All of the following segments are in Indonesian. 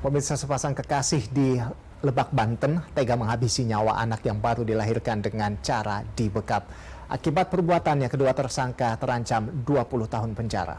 Pemirsa, sepasang kekasih di Lebak, Banten tega menghabisi nyawa anak yang baru dilahirkan dengan cara dibekap. Akibat perbuatannya, kedua tersangka terancam 20 tahun penjara.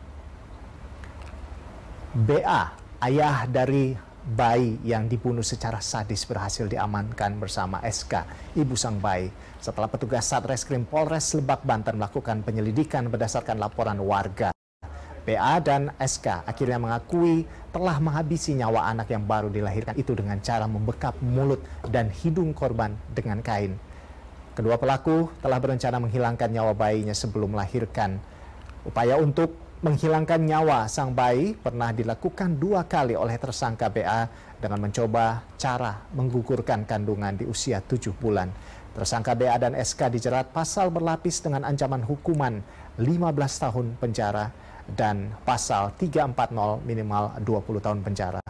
BA, ayah dari bayi yang dibunuh secara sadis, berhasil diamankan bersama SK, ibu sang bayi, setelah petugas Satreskrim Polres Lebak, Banten melakukan penyelidikan berdasarkan laporan warga. BA dan SK akhirnya mengakui telah menghabisi nyawa anak yang baru dilahirkan itu dengan cara membekap mulut dan hidung korban dengan kain. Kedua pelaku telah berencana menghilangkan nyawa bayinya sebelum melahirkan. Upaya untuk menghilangkan nyawa sang bayi pernah dilakukan 2 kali oleh tersangka BA dengan mencoba cara menggugurkan kandungan di usia 7 bulan. Tersangka BA dan SK dijerat pasal berlapis dengan ancaman hukuman 15 tahun penjara dan pasal 340 minimal 20 tahun penjara.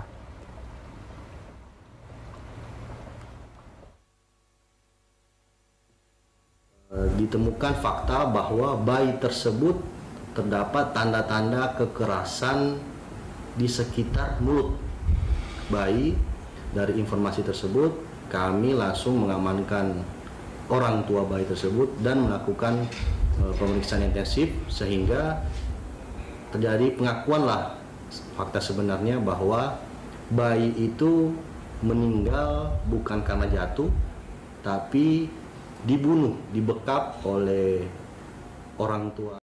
Ditemukan fakta bahwa bayi tersebut terdapat tanda-tanda kekerasan di sekitar mulut bayi. Dari informasi tersebut, kami langsung mengamankan orang tua bayi tersebut dan melakukan pemeriksaan intensif sehingga terjadi pengakuanlah fakta sebenarnya bahwa bayi itu meninggal bukan karena jatuh, tapi dibunuh, dibekap oleh orang tua.